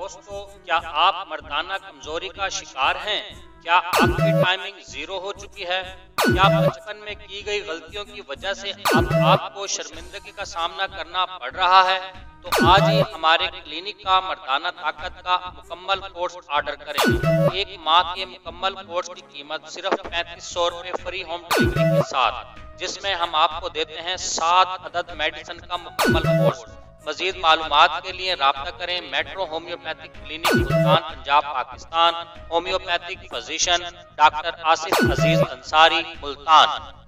दोस्तों, क्या आप मर्दाना कमजोरी का शिकार हैं? क्या आपकी टाइमिंग जीरो हो चुकी है? क्या बचपन में की गई गलतियों की वजह से अब आपको शर्मिंदगी का सामना करना पड़ रहा है? तो आज ही हमारे क्लिनिक का मर्दाना ताकत का मुकम्मल कोर्स ऑर्डर करें। एक माह के मुकम्मल कोर्स की कीमत सिर्फ 3500 रुपए फ्री होम डिलीवरी के साथ, जिसमें हम आपको देते हैं 7 अदद मेडिसिन का मुकम्मल कोर्स। मजीद मालूमात के लिए राब्ता करें metro homeopathic clinic, Multan, Punjab, Pakistan. Homeopathic physician doctor Asif Aziz Ansari, Multan.